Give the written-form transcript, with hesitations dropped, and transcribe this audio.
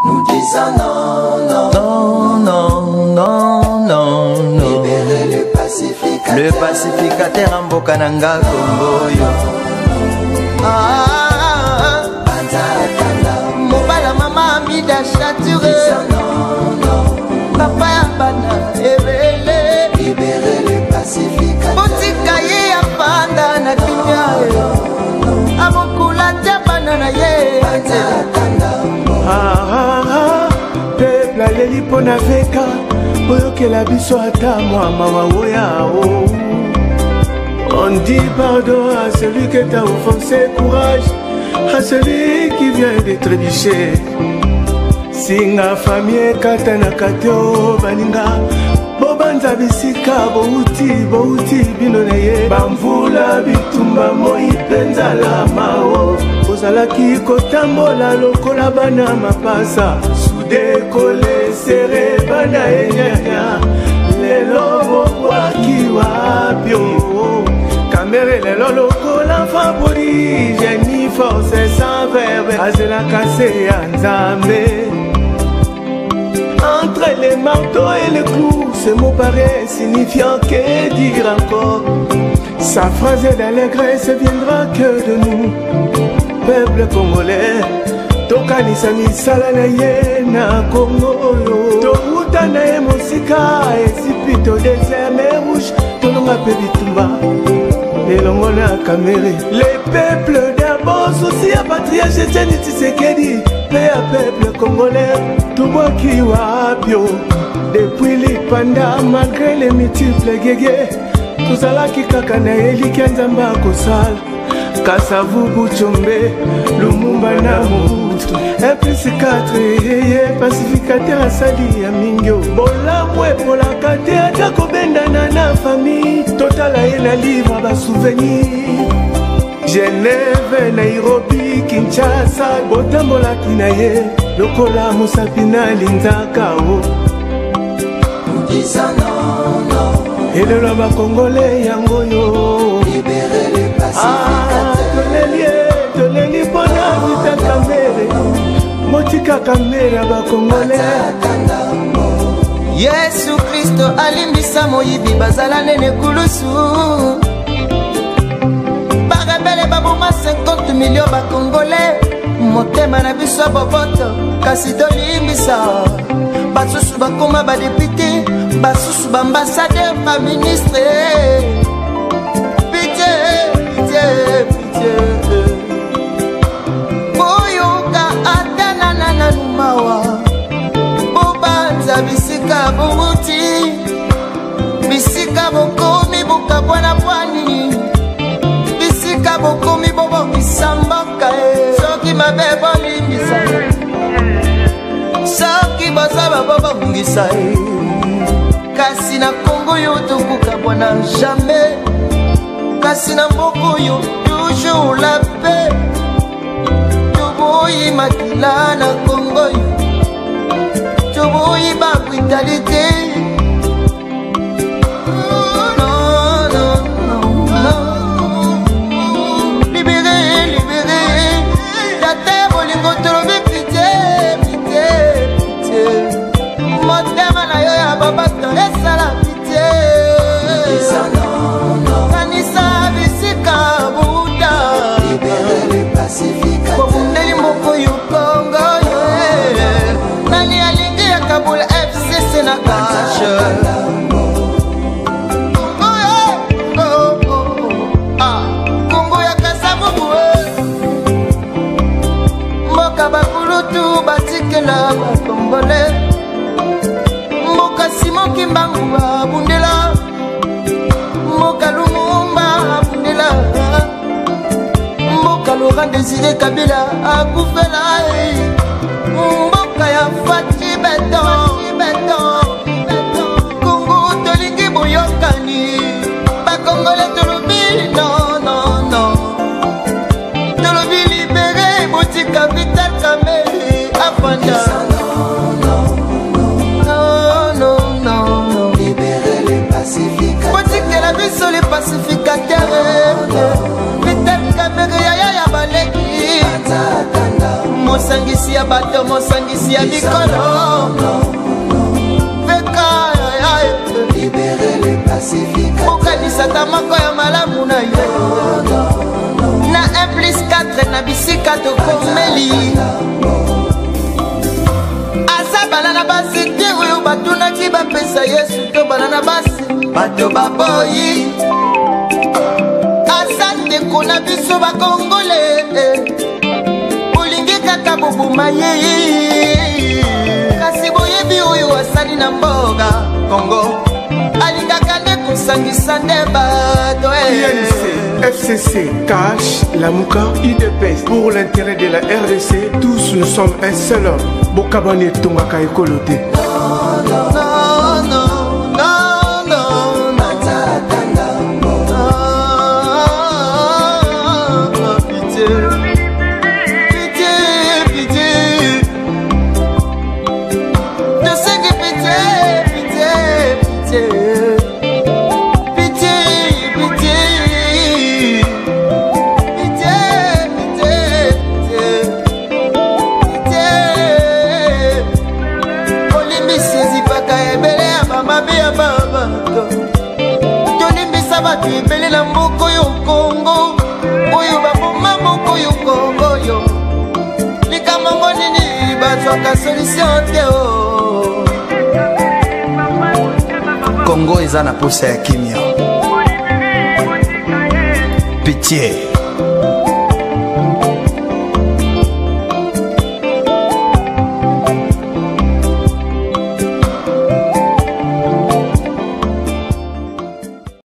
nous disons non, non, non, non, non, non, non. Libérer le pacificateur. Le pacificateur en Bokananga Congoyo. Mobala mama amida chaturé. Non, non. Papa Yabana ebele. Libérer le pacificateur. Botika ye apanda na kimia. Abokula tabana na ye. Peuple aleli pona veka. Oyokela biso ata mwa mama woyao. On dit pardon à celui qui t'a offensé, courage à celui qui vient de trébucher. Singa famille katana kateo baninga bobanza bisika bouti binoneye bamvula bitumba moi penza la mao ozalaki kotambola lokola bana mapasa sude kole serre bana enyanya lelo waki wapio kamere lelo lokola l'enfant prodige ni force sans verbe azela kase ya nzambe. Entre les marteaux et les clous, ce mot paraît signifiant que dire encore. Sa phrase d'allégresse viendra que de nous, peuple congolais. Tokanisa misala na ye na Congo yo. Toruta na ye mosika esipito désert mer rouge. Tolonga pe bitumba elongo na kamere. Les peuples d'abord souci à patria Etienne Tshisekedi. Paix à peuple congolais, tout bois qui wapio. Depuis l'Ipanda, malgré les multiples guégués, tout ça là qui kakana eli kianzamba kosal. Kasavu Buchombe, Lumumba na Mobutu. 1+4, pacificateur à Sali à Mingyo. Bola mwe pola kate atako bendana na famille. Total a la livre à souvenir. Genève, Nairobi, Kinshasa, Botambola Kinaye, Lokola Musapina Linzakao. Nous disons non, non. Et le lama congolais Yangoyo. Libérer le pacificateur. Toneli Pona Vita Kamere. Motika Kamere ba congolais. Yesu Christo alimbisa moyibi bazala nene kulusu. Barabele baboma 50 millions ba congolais. Motema na biso boboto kasi dolimbisa. Basusu bakoma ba député, basusu ba ambassadeur, ba ministre. Pitié, pitié, pitié. Boyoka atana na numawa. Bobanza bisika bobuti. Bisika bokomi bukabwana bwani. Bisika bokomi bobo bisambaka. Soki mabebo limbisa. Soki basaba bobo ngisa. Kasi na Congo yo tokuka bwana jamais. Kasi na mboko yo toujours la paix. Toboyi makila na Congo yo. Toboyi ba brutalité. Non, non, non, non. Libéré, libéré. La terre bolingo tolobi pitié, pitié, pitié. Motema na yo ya babata esala pitié. Non, non. Kanisa bisika buda. Libérer le pacificateur. Kobundeli moko yu Congo yo. Nani alingi ya Kabul FCC na kashe. Congo ya Kasavubu. Mboka bakulutu batikela bakongole. Mboka Simon Kimbangu abundela. Mboka Lumumba abundela. Mboka Laurent Désiré Kabila akufela. Mboka ya Fati Beton. Congo tolingi boyokani. Bakongole tolobi non, non, non. Tolobi libéré botika Vital Kamerhe afanda. Non, non, non, non. Libérer le pacificateur. Botika la biso le pacificateur. Vital Kamerhe ya baleki. mosangisi ya bato mosangisi ya bikolo libérer les pacificateurs okanisata moko ya malamu na ye na 1+4 na bisika tokomeli aza bana na basi te oyo batunaki bapesa yesu to bana na basi bato baboyi aza ndeko na biso bakongole olingi kaka bobuma ye kasi boyebi oyo asali na mboga kongo alingaka nde kosangisa nde bato INC, FCC, Cash, Lamuka, IDPS. Pour l'intérêt de la RDC, tous nous sommes un seul homme. Bokabane Tongaka Ekolote. tolimbisa bato ebele na mboka yo kongo oyo baboma moko yo kongo yo likambo ngo nini bazwaka solution te o Kongo eza na posa ya kimia. Pitié.